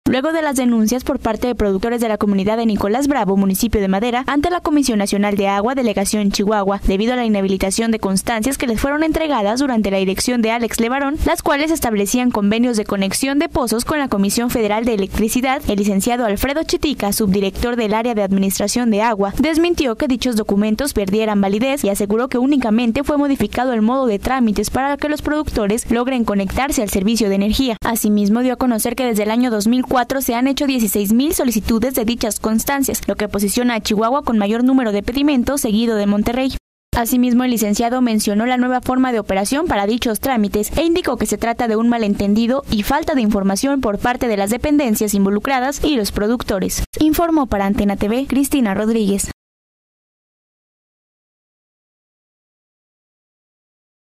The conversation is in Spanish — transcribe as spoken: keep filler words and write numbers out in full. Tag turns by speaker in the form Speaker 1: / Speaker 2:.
Speaker 1: luego de las denuncias por parte de productores de la comunidad de Nicolás Bravo, municipio de Madera, ante la Comisión Nacional de Agua, Delegación Chihuahua, debido a la inhabilitación de constancias que les fueron entregadas durante la dirección de Alex Levarón, las cuales establecían convenios de conexión de pozos con la Comisión Federal de Electricidad. El licenciado Alfredo Chitica, subdirector del área de Administración de Agua, desmintió que dichos documentos perdieran validez y aseguró que únicamente fue modificado el modo de trámites para que los productores logren conectarse al servicio de energía. Asimismo, dio a conocer que desde el año dos mil cuatro se han hecho dieciséis mil solicitudes de dichas constancias, lo que posiciona a Chihuahua con mayor número de pedimentos, seguido de Monterrey. Asimismo, el licenciado mencionó la nueva forma de operación para dichos trámites e indicó que se trata de un malentendido y falta de información por parte de las dependencias involucradas y los productores. Informó para Antena T V, Cristina Rodríguez.